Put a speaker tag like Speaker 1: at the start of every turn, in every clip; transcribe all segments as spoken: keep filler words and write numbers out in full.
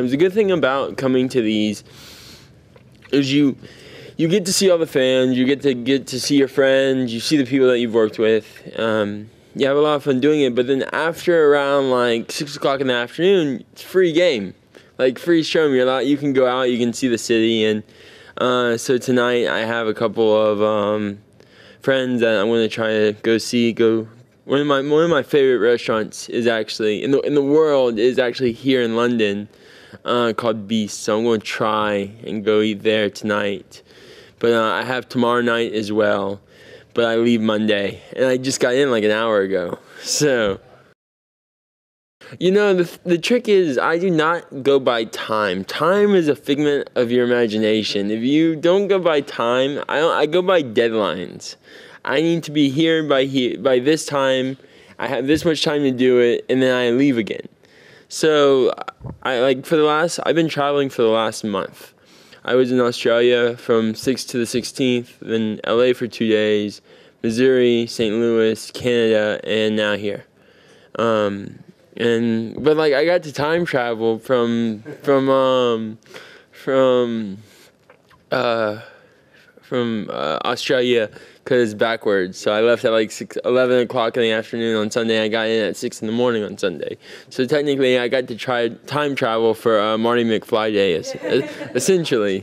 Speaker 1: times. The good thing about coming to these is you you get to see all the fans, you get to get to see your friends, you see the people that you've worked with. Um, you have a lot of fun doing it, but then after around like six o'clock in the afternoon, it's free game. Like free show me a lot. You can go out, you can see the city, and uh, so tonight I have a couple of um, friends that I'm going to try to go see. Go one of my one of my favorite restaurants is actually in the in the world is actually here in London, uh, called Beast. So I'm going to try and go eat there tonight. But uh, I have tomorrow night as well. But I leave Monday, and I just got in like an hour ago. So. You know, the the trick is I do not go by time. Time is a figment of your imagination. If you don't go by time, I don't, I go by deadlines. I need to be here by here by this time. I have this much time to do it, and then I leave again. So I like for the last I've been traveling for the last month. I was in Australia from sixth to the sixteenth, then L A for two days, Missouri, Saint Louis, Canada, and now here. Um, And but like I got to time travel from from um from uh from uh, Australia because backwards. So I left at like six, eleven o'clock in the afternoon on Sunday. I got in at six in the morning on Sunday. So technically, I got to try time travel for uh, Marty McFly Day, essentially.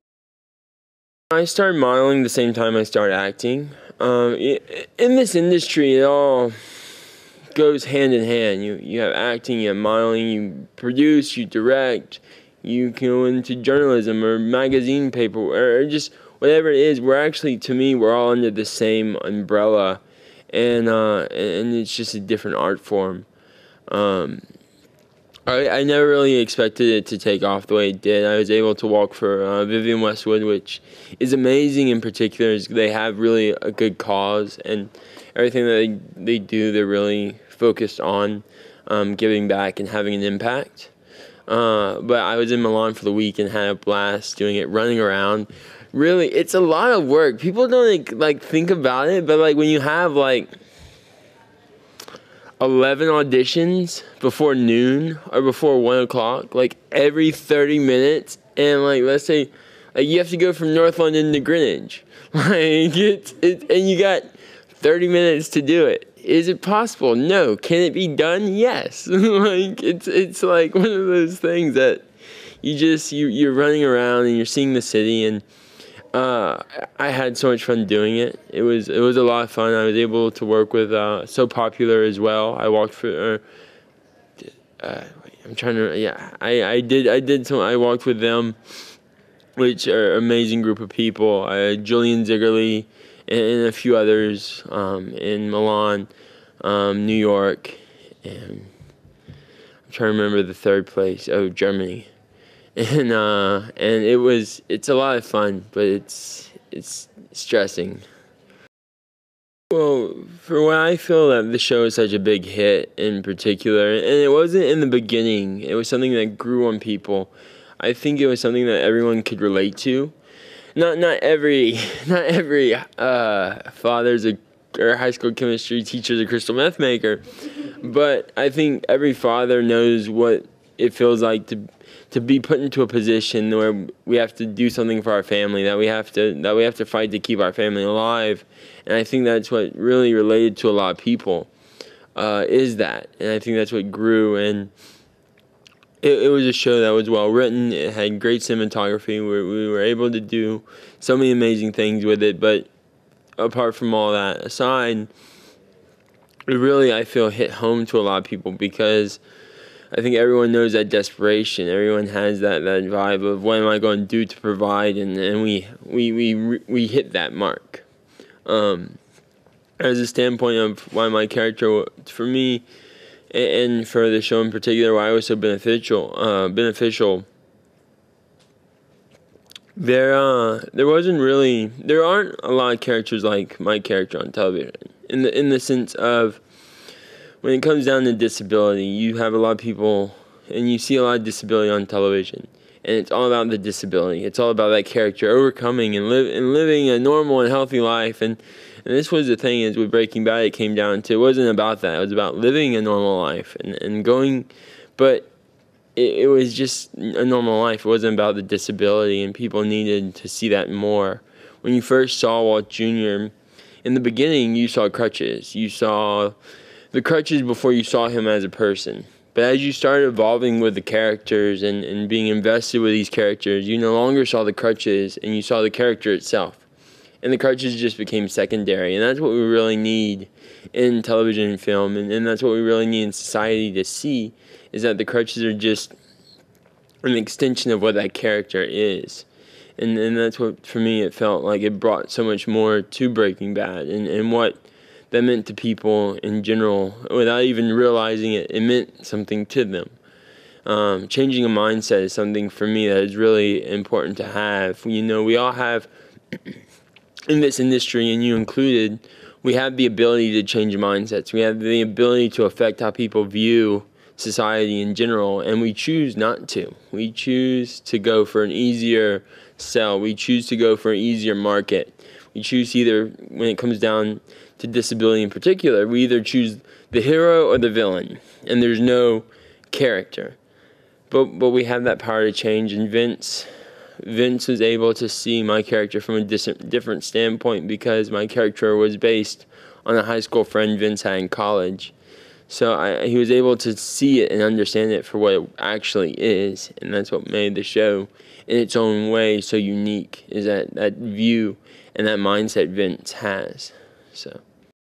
Speaker 1: I started modeling the same time I started acting. Um, in this industry, it all goes hand in hand. You you have acting, you have modeling, you produce, you direct, you go into journalism or magazine paper or just whatever it is. We're actually, to me, we're all under the same umbrella, and uh, and it's just a different art form. Um, I I never really expected it to take off the way it did. I was able to walk for uh, Vivienne Westwood, which is amazing. In particular, is they have really a good cause, and everything that they they do, they're really focused on um, giving back and having an impact. Uh, but I was in Milan for the week and had a blast doing it, running around. Really, it's a lot of work. People don't like, like think about it, but like when you have like eleven auditions before noon or before one o'clock, like every thirty minutes, and like let's say like you have to go from North London to Greenwich, like it's it, and you got thirty minutes to do it. Is it possible? No. Can it be done? Yes. Like it's it's like one of those things that you just you you're running around and you're seeing the city, and uh, I had so much fun doing it. It was it was a lot of fun. I was able to work with uh, So Popular as well. I walked for. Uh, uh, I'm trying to. Yeah, I, I did I did some. I walked with them, which are an amazing group of people. Uh, Julian Zigerly and a few others um, in Milan, um, New York, and I'm trying to remember the third place. Oh, Germany, and uh, and it was it's a lot of fun, but it's it's stressing. Well, for why I feel that the show is such a big hit in particular, and it wasn't in the beginning. It was something that grew on people. I think it was something that everyone could relate to. Not not every not every uh, father's a or high school chemistry teacher's a crystal meth maker, but I think every father knows what it feels like to to be put into a position where we have to do something for our family, that we have to that we have to fight to keep our family alive, and I think that's what really related to a lot of people uh, is that, and I think that's what grew and. It, it was a show that was well written. It had great cinematography. We, we were able to do so many amazing things with it. But apart from all that aside, it really, I feel, hit home to a lot of people because I think everyone knows that desperation. Everyone has that, that vibe of what am I going to do to provide, and, and we we we we hit that mark. Um, as a standpoint of why my character, for me, and for the show in particular, why it was so beneficial, uh, beneficial. There, uh, there wasn't really, there aren't a lot of characters like my character on television. In the in the sense of, when it comes down to disability, you have a lot of people, and you see a lot of disability on television, and it's all about the disability. It's all about that character overcoming and live and living a normal and healthy life, and. And this was the thing is with Breaking Bad, it came down to, it wasn't about that. It was about living a normal life and, and going, but it, it was just a normal life. It wasn't about the disability, and people needed to see that more. When you first saw Walt Junior, in the beginning, you saw crutches. You saw the crutches before you saw him as a person. But as you started evolving with the characters and, and being invested with these characters, you no longer saw the crutches, and you saw the character itself. And the crutches just became secondary. And that's what we really need in television and film. And, and that's what we really need in society to see, is that the crutches are just an extension of what that character is. And and that's what, for me, it felt like it brought so much more to Breaking Bad, and, and what that meant to people in general. Without even realizing it, it meant something to them. Um, changing a mindset is something, for me, that is really important to have. You know, we all have, in this industry, and you included, we have the ability to change mindsets. We have the ability to affect how people view society in general, and we choose not to. We choose to go for an easier sell. We choose to go for an easier market. We choose either, when it comes down to disability in particular, we either choose the hero or the villain, and there's no character. But but we have that power to change, and Vince Vince was able to see my character from a dis- different standpoint, because my character was based on a high school friend Vince had in college. So I, he was able to see it and understand it for what it actually is, and that's what made the show, in its own way, so unique, is that, that view and that mindset Vince has. So,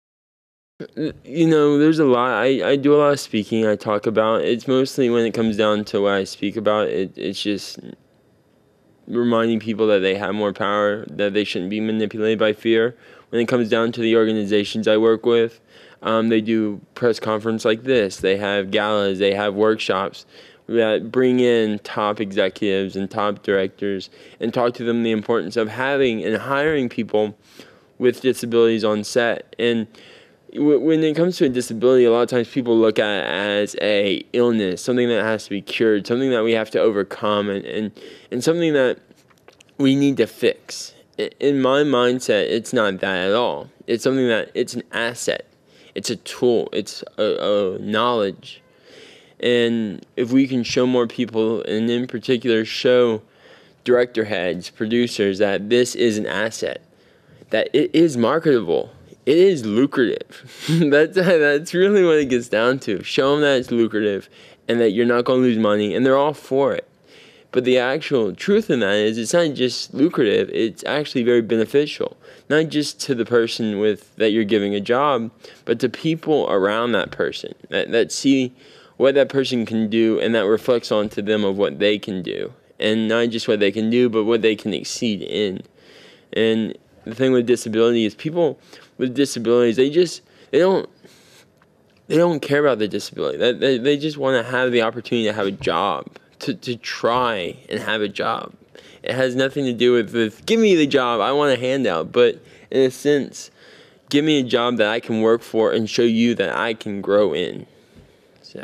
Speaker 1: you know, there's a lot. I, I do a lot of speaking. I talk about. It's mostly, when it comes down to what I speak about, it, it's just reminding people that they have more power, that they shouldn't be manipulated by fear. When it comes down to the organizations I work with, Um, they do press conference like this. They have galas. They have workshops that bring in top executives and top directors and talk to them the importance of having and hiring people with disabilities on set. And w- when it comes to a disability, a lot of times people look at it as a illness, something that has to be cured, something that we have to overcome, and, and, and something that we need to fix. In my mindset, it's not that at all. It's something that, it's an asset. It's a tool. It's a, a knowledge. And if we can show more people, and in particular show director heads, producers, that this is an asset, that it is marketable, it is lucrative. that's that's really what it gets down to. Show them that it's lucrative and that you're not going to lose money, and they're all for it. But the actual truth in that is, it's not just lucrative, it's actually very beneficial. Not just to the person with that you're giving a job, but to people around that person, that, that see what that person can do, and that reflects onto them of what they can do. And not just what they can do, but what they can exceed in. And the thing with disability is, people with disabilities, they just, they don't, they don't care about the disability. They, they, they just want to have the opportunity to have a job. To, to try and have a job. It has nothing to do with, with, give me the job, I want a handout. But in a sense, give me a job that I can work for and show you that I can grow in. So,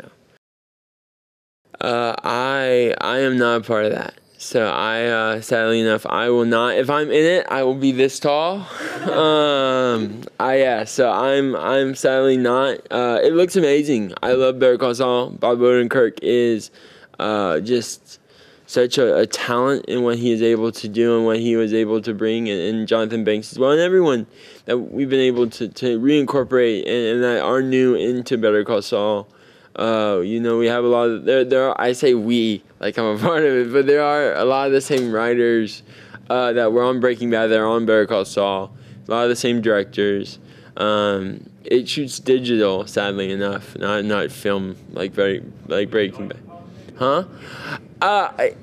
Speaker 1: uh, I I am not a part of that. So I, uh, sadly enough, I will not. If I'm in it, I will be this tall. Um, I yeah. So I'm I'm sadly not. Uh, it looks amazing. I love Better Call Saul. Bob Odenkirk is Uh, just such a, a talent in what he is able to do and what he was able to bring, and, and Jonathan Banks as well, and everyone that we've been able to, to reincorporate and, and that are new into Better Call Saul. Uh, you know, we have a lot of, there, there are, I say we, like I'm a part of it, but there are a lot of the same writers uh, that were on Breaking Bad that are on Better Call Saul, a lot of the same directors. Um, it shoots digital, sadly enough, not not film, like very, like Breaking Bad. Huh? Uh, I,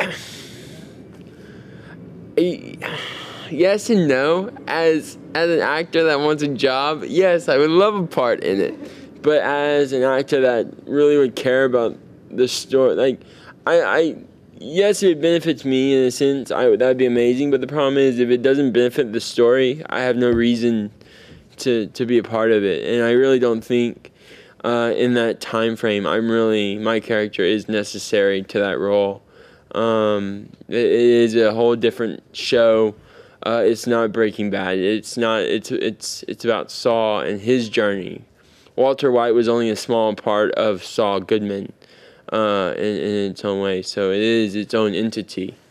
Speaker 1: I, yes and no. As as an actor that wants a job, yes, I would love a part in it. But as an actor that really would care about the story, like, I, I yes, if it benefits me in a sense, I that would be amazing. But the problem is, if it doesn't benefit the story, I have no reason to to be a part of it, and I really don't think. Uh, in that time frame, I'm really, my character is necessary to that role. Um, it, it is a whole different show. Uh, it's not Breaking Bad. It's not. It's it's it's about Saul and his journey. Walter White was only a small part of Saul Goodman. uh, in, in its own way. So it is its own entity.